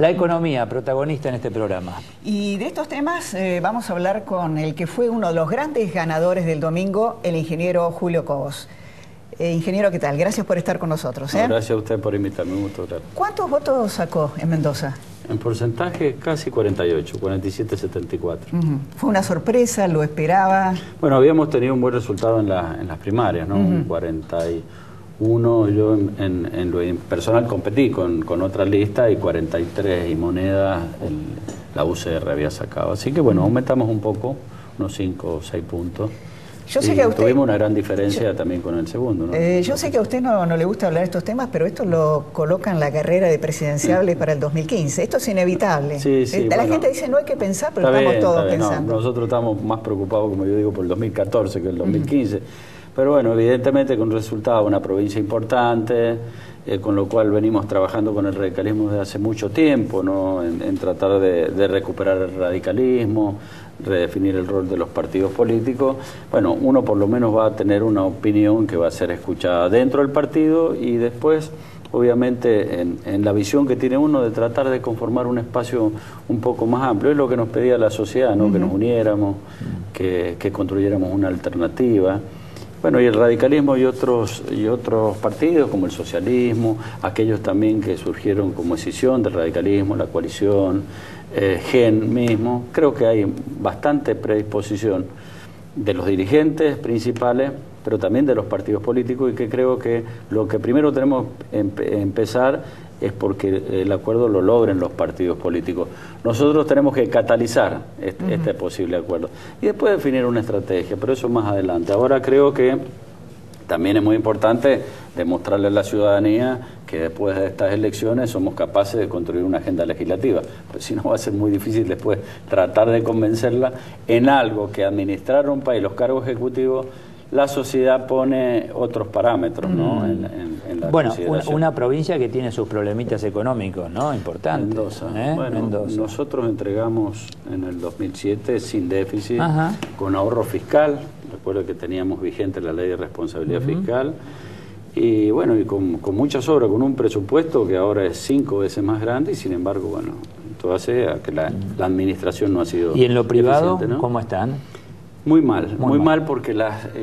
La economía, protagonista en este programa. Y de estos temas vamos a hablar con el que fue uno de los grandes ganadores del domingo, el ingeniero Julio Cobos. Ingeniero, ¿qué tal? Gracias por estar con nosotros. No, gracias a usted por invitarme, un gusto. ¿Cuántos votos sacó en Mendoza? En porcentaje casi 48, 47-74. ¿Fue una sorpresa? ¿Lo esperaba? Bueno, habíamos tenido un buen resultado en las primarias, ¿no? Un 41, yo en lo personal competí con otra lista y 43 y moneda la UCR había sacado. Así que bueno, aumentamos un poco, unos 5 o 6 puntos. Yo sé que a usted, tuvimos una gran diferencia también con el segundo, ¿no? Yo sé que a usted no le gusta hablar de estos temas, pero esto lo coloca en la carrera de presidenciables para el 2015. Esto es inevitable. Sí, la gente dice no hay que pensar, pero estamos todos pensando. No, nosotros estamos más preocupados, como yo digo, por el 2014 que el 2015. Pero bueno, evidentemente con resultado una provincia importante, con lo cual venimos trabajando con el radicalismo desde hace mucho tiempo, ¿no? En tratar de recuperar el radicalismo, redefinir el rol de los partidos políticos. Bueno, uno por lo menos va a tener una opinión que va a ser escuchada dentro del partido y después, obviamente, en la visión que tiene uno de tratar de conformar un espacio un poco más amplio. Es lo que nos pedía la sociedad, ¿no? Que nos uniéramos, que construyéramos una alternativa. Bueno, y el radicalismo y otros partidos, como el socialismo, aquellos también que surgieron como escisión del radicalismo, la coalición, GEN mismo, creo que hay bastante predisposición de los dirigentes principales, pero también de los partidos políticos, y que creo que lo que primero tenemos que empezar es porque el acuerdo lo logren los partidos políticos. Nosotros tenemos que catalizar este posible acuerdo y después definir una estrategia, pero eso más adelante. Ahora creo que también es muy importante demostrarle a la ciudadanía que después de estas elecciones somos capaces de construir una agenda legislativa. Pues si no, va a ser muy difícil después tratar de convencerla en algo que administrar un país, los cargos ejecutivos, la sociedad pone otros parámetros, ¿no? En la bueno, una provincia que tiene sus problemitas económicos, ¿no? Importantes. Mendoza. Bueno, Mendoza. Nosotros entregamos en el 2007 sin déficit, con ahorro fiscal. Recuerdo que teníamos vigente la ley de responsabilidad fiscal. Y bueno, y con muchas obras, con un presupuesto que ahora es 5 veces más grande y sin embargo, bueno, esto hace a que la administración no ha sido ¿Y en lo privado, ¿no? cómo están? Muy mal porque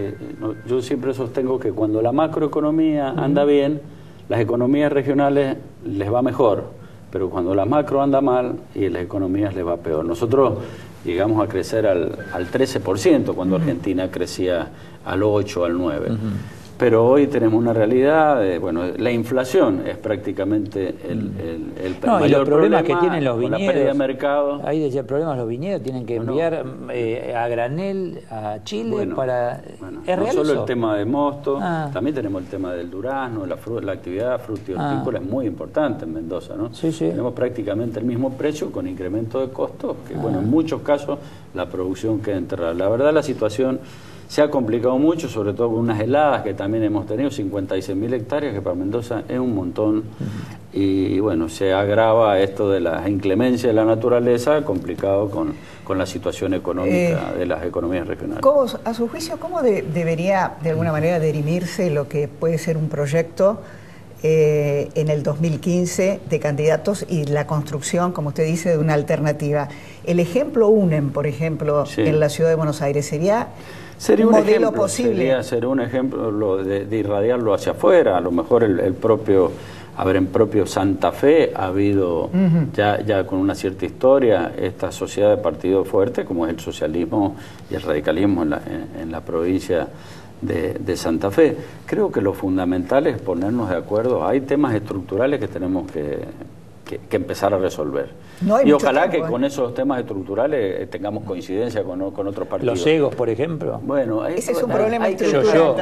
yo siempre sostengo que cuando la macroeconomía anda bien, las economías regionales les va mejor, pero cuando la macro anda mal y las economías les va peor. Nosotros llegamos a crecer al 13% cuando Argentina crecía al 8, al 9%. Pero hoy tenemos una realidad de, bueno, la inflación es prácticamente el no, mayor y los problemas que problema, tienen los viñedos. la pérdida de mercado. Ahí decía problemas los viñedos, tienen que enviar a granel a Chile para... ¿Es no real solo eso? El tema de mosto, también tenemos el tema del durazno, la actividad frutícola es muy importante en Mendoza, ¿no? Sí, sí. Tenemos prácticamente el mismo precio con incremento de costos, que bueno, en muchos casos la producción queda enterrada. La verdad la situación se ha complicado mucho, sobre todo con unas heladas que también hemos tenido, 56.000 hectáreas, que para Mendoza es un montón. Y bueno, se agrava esto de la inclemencia de la naturaleza, complicado con la situación económica de las economías regionales. Cobos, a su juicio, ¿cómo debería de alguna manera dirimirse lo que puede ser un proyecto en el 2015 de candidatos y la construcción, como usted dice, de una alternativa? El ejemplo UNEM, por ejemplo, en la ciudad de Buenos Aires, ¿sería un modelo posible? Sería ser un ejemplo de irradiarlo hacia afuera. A lo mejor el propio, en propio Santa Fe ha habido ya con una cierta historia esta sociedad de partidos fuertes, como es el socialismo y el radicalismo en la provincia de Santa Fe. Creo que lo fundamental es ponernos de acuerdo. Hay temas estructurales que tenemos que empezar a resolver. Y ojalá que con esos temas estructurales tengamos coincidencia con otros partidos. Los egos, por ejemplo. Bueno, ese es un problema estructural.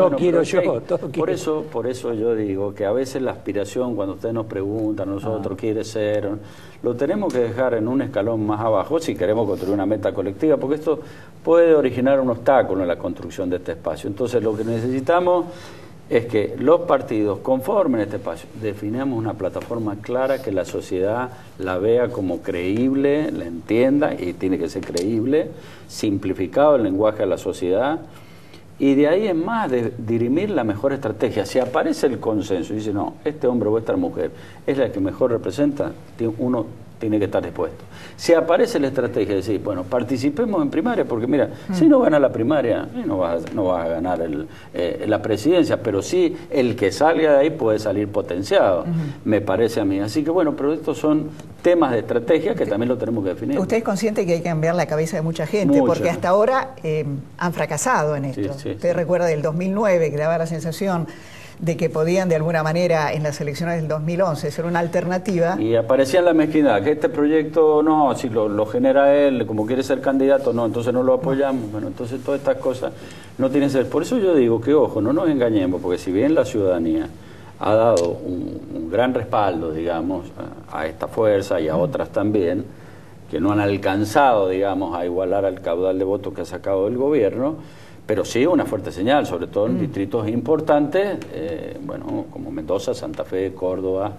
Por eso yo digo que a veces la aspiración, cuando ustedes nos preguntan, nosotros quiere ser, lo tenemos que dejar en un escalón más abajo si queremos construir una meta colectiva, porque esto puede originar un obstáculo en la construcción de este espacio. Entonces lo que necesitamos es que los partidos conformen este espacio, definamos una plataforma clara que la sociedad la vea como creíble, la entienda, y tiene que ser creíble, simplificado el lenguaje a la sociedad, y de ahí en más de dirimir la mejor estrategia. Si aparece el consenso y dice, no, este hombre o esta mujer es la que mejor representa, uno tiene que estar dispuesto. Si aparece la estrategia de decir, bueno, participemos en primaria, porque mira, si no gana la primaria, no vas a ganar la presidencia, pero sí el que salga de ahí puede salir potenciado, me parece a mí. Así que bueno, pero estos son temas de estrategia que también lo tenemos que definir. Usted es consciente que hay que cambiar la cabeza de mucha gente, porque hasta ahora han fracasado en esto. Usted recuerda del 2009, que daba la sensación de que podían de alguna manera en las elecciones del 2011 ser una alternativa. Y aparecía en la mezquindad, que este proyecto no, si lo genera él, como quiere ser candidato, no, entonces no lo apoyamos. Bueno, entonces todas estas cosas no tienen que ser. Por eso yo digo que, ojo, no nos engañemos, porque si bien la ciudadanía ha dado un gran respaldo, digamos, a esta fuerza y a otras también, que no han alcanzado, digamos, a igualar al caudal de votos que ha sacado el gobierno, pero sí una fuerte señal, sobre todo en distritos importantes, bueno, como Mendoza, Santa Fe, Córdoba,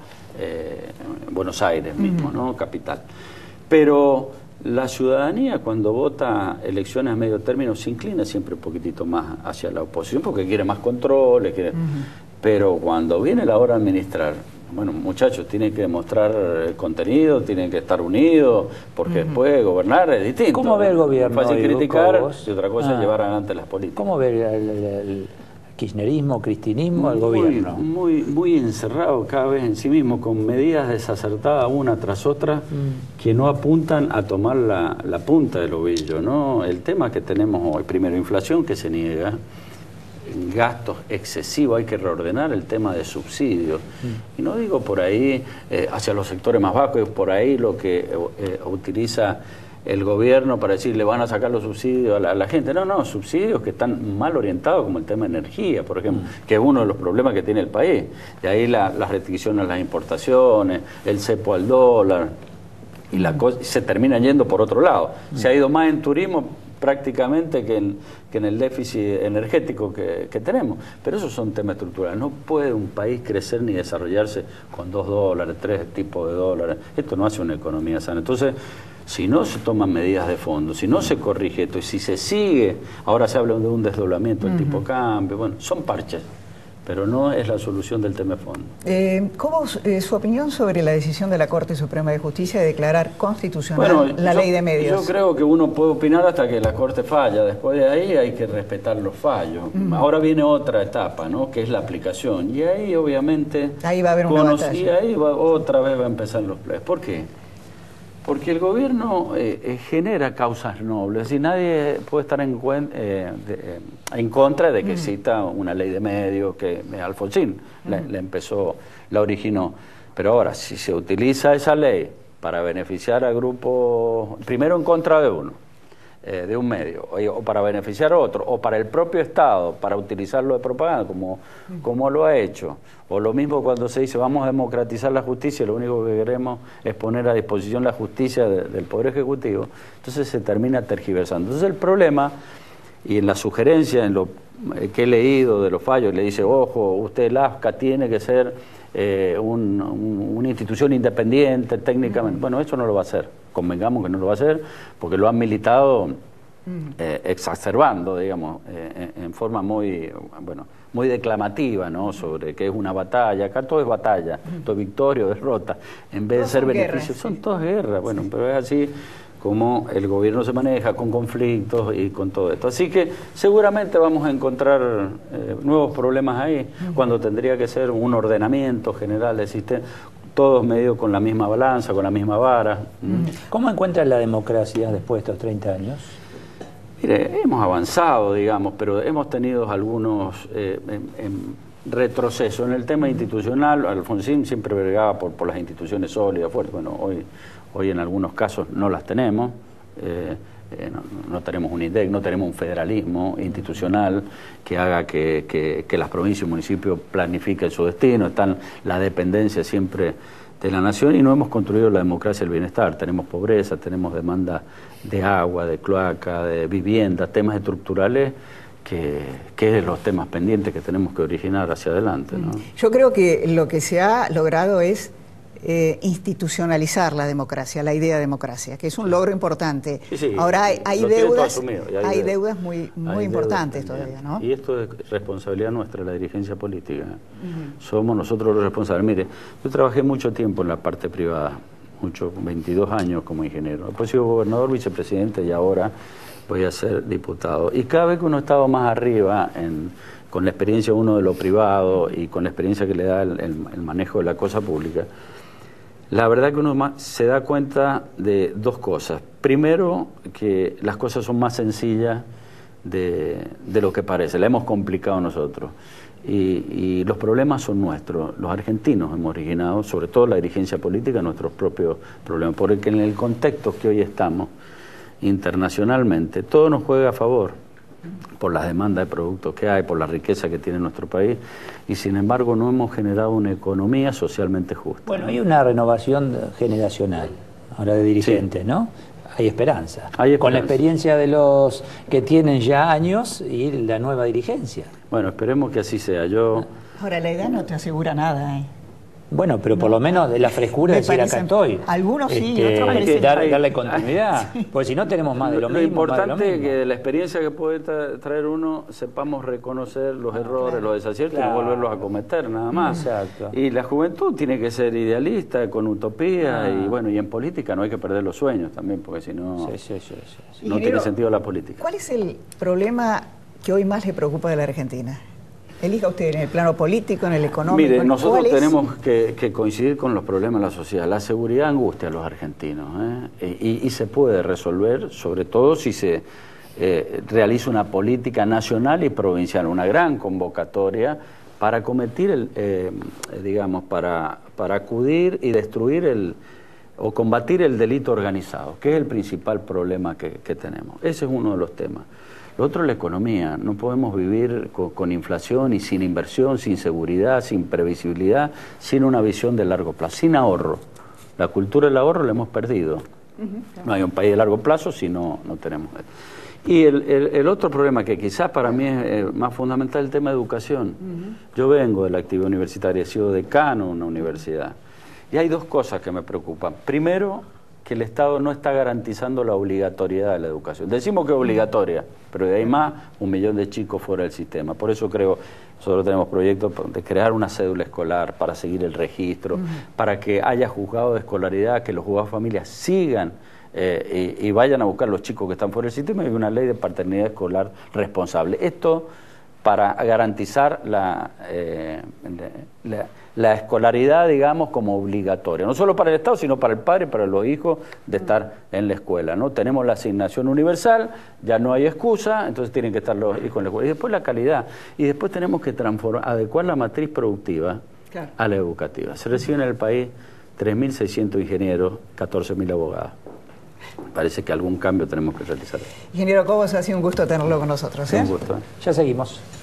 Buenos Aires mismo, ¿no? Capital. Pero la ciudadanía cuando vota elecciones a medio término se inclina siempre un poquitito más hacia la oposición porque quiere más controles, quiere... Pero cuando viene la hora de administrar, bueno, muchachos, tienen que demostrar el contenido, tienen que estar unidos, porque después gobernar es distinto. ¿Cómo ve el gobierno? Es fácil criticar y otra cosa es llevar adelante las políticas. ¿Cómo ve el kirchnerismo, cristinismo, el gobierno? Muy encerrado cada vez en sí mismo, con medidas desacertadas una tras otra que no apuntan a tomar la punta del ovillo, ¿no? El tema que tenemos hoy, primero, inflación que se niega, gastos excesivos, hay que reordenar el tema de subsidios. Y no digo por ahí hacia los sectores más bajos, es por ahí lo que utiliza el gobierno para decir le van a sacar los subsidios a la gente. No, subsidios que están mal orientados, como el tema de energía, por ejemplo, que es uno de los problemas que tiene el país. De ahí las restricciones a las importaciones, el cepo al dólar, y se terminan yendo por otro lado. Se ha ido más en turismo prácticamente que en el déficit energético que tenemos. Pero esos son temas estructurales. No puede un país crecer ni desarrollarse con $2, 3 tipos de dólares. Esto no hace una economía sana. Entonces, si no se toman medidas de fondo, si no se corrige esto, y si se sigue, ahora se habla de un desdoblamiento del tipo cambio, bueno, son parches, pero no es la solución del tema de fondo. ¿Cómo su opinión sobre la decisión de la Corte Suprema de Justicia de declarar constitucional la ley de medios? Yo creo que uno puede opinar hasta que la Corte falla, después de ahí hay que respetar los fallos. Ahora viene otra etapa, ¿no? Que es la aplicación, y ahí obviamente... Ahí va a haber una batalla. Y ahí otra vez va a empezar los pleitos. ¿Por qué? Porque el gobierno genera causas nobles, es decir, nadie puede estar en contra de que exista una ley de medios que Alfonsín la originó. Pero ahora, si se utiliza esa ley para beneficiar a grupos, primero en contra de uno, de un medio, o para beneficiar a otro, o para el propio Estado, para utilizarlo de propaganda, como lo ha hecho, o lo mismo cuando se dice vamos a democratizar la justicia, lo único que queremos es poner a disposición la justicia del Poder Ejecutivo, entonces se termina tergiversando. Entonces el problema, y en la sugerencia, en lo que he leído de los fallos, le dice, ojo, usted el AFCA tiene que ser una institución independiente técnicamente. Bueno, eso no lo va a hacer, convengamos que no lo va a hacer, porque lo han militado exacerbando, digamos, en forma muy declamativa, ¿no? Sobre que es una batalla. Acá todo es batalla, todo es victoria o derrota, en vez de ser beneficio. Son todas guerras, bueno, pero es así como el gobierno se maneja, con conflictos y con todo esto. Así que seguramente vamos a encontrar nuevos problemas ahí, cuando tendría que ser un ordenamiento general del sistema, todos medidos con la misma balanza, con la misma vara. ¿Cómo encuentra la democracia después de estos 30 años? Mire, hemos avanzado, digamos, pero hemos tenido algunos retrocesos. En el tema institucional, Alfonsín siempre vergaba por las instituciones sólidas, fuertes. Bueno, hoy en algunos casos no las tenemos, no tenemos un INDEC, no tenemos un federalismo institucional que haga que las provincias y municipios planifiquen su destino, están la dependencia siempre de la nación y no hemos construido la democracia del bienestar. Tenemos pobreza, tenemos demanda de agua, de cloaca, de vivienda, temas estructurales que es los temas pendientes que tenemos que originar hacia adelante, ¿no? Yo creo que lo que se ha logrado es institucionalizar la democracia, la idea de democracia, que es un logro importante. Sí, ahora hay deudas, hay deudas muy importantes todavía, ¿no? Y esto es responsabilidad nuestra, la dirigencia política. Somos nosotros los responsables. Mire, yo trabajé mucho tiempo en la parte privada, 22 años como ingeniero. Después he sido gobernador, vicepresidente y ahora voy a ser diputado. Y cada vez que uno estaba más arriba con la experiencia uno de lo privado y con la experiencia que le da el manejo de la cosa pública, la verdad que uno se da cuenta de dos cosas. Primero, que las cosas son más sencillas de lo que parece. La hemos complicado nosotros. Y los problemas son nuestros. Los argentinos hemos originado, sobre todo la dirigencia política, nuestros propios problemas. Porque en el contexto que hoy estamos, internacionalmente, todo nos juega a favor por las demandas de productos que hay, por la riqueza que tiene nuestro país, y sin embargo no hemos generado una economía socialmente justa. Bueno, hay una renovación generacional, ahora de dirigentes, sí, ¿no? Hay esperanza. Con la experiencia de los que tienen ya años y la nueva dirigencia. Bueno, esperemos que así sea. Ahora, la edad no te asegura nada, ¿eh? Bueno, pero por lo menos de la frescura de decir, acá estoy. Algunos sí, otros hay que parecen... darle continuidad, sí, porque si no tenemos más de lo mismo. Lo importante es que de la experiencia que puede traer uno, sepamos reconocer los errores, claro, los desaciertos, y no volverlos a cometer, nada más. Exacto. Y la juventud tiene que ser idealista, con utopía, y bueno, y en política no hay que perder los sueños también, porque si no, no tiene sentido la política. ¿Cuál es el problema que hoy más le preocupa de la Argentina? Elija usted en el plano político, en el económico. Mire, nosotros tenemos que coincidir con los problemas de la sociedad. La seguridad angustia a los argentinos, y se puede resolver, sobre todo si se realiza una política nacional y provincial, una gran convocatoria para combatir, digamos, para acudir y destruir o combatir el delito organizado, que es el principal problema que tenemos. Ese es uno de los temas. Lo otro es la economía. No podemos vivir con inflación y sin inversión, sin seguridad, sin previsibilidad, sin una visión de largo plazo, sin ahorro. La cultura del ahorro la hemos perdido. No hay un país de largo plazo si no tenemos. Y el otro problema que quizás para mí es más fundamental, el tema de educación. Yo vengo de la actividad universitaria, he sido decano en una universidad. Y hay dos cosas que me preocupan. Primero, que el Estado no está garantizando la obligatoriedad de la educación. Decimos que es obligatoria, pero de ahí más 1 millón de chicos fuera del sistema. Por eso creo, nosotros tenemos proyectos de crear una cédula escolar para seguir el registro, para que haya juzgado de escolaridad, que los juzgados de familia sigan y vayan a buscar a los chicos que están fuera del sistema, y una ley de paternidad escolar responsable. Esto para garantizar la escolaridad, digamos, como obligatoria, no solo para el Estado, sino para el padre y para los hijos de estar en la escuela, ¿no? Tenemos la asignación universal, ya no hay excusa, entonces tienen que estar los hijos en la escuela. Y después la calidad, y después tenemos que adecuar la matriz productiva a la educativa. Se reciben en el país 3.600 ingenieros, 14.000 abogados. Parece que algún cambio tenemos que realizar. Ingeniero Cobos, ha sido un gusto tenerlo con nosotros. Un gusto. Ya seguimos.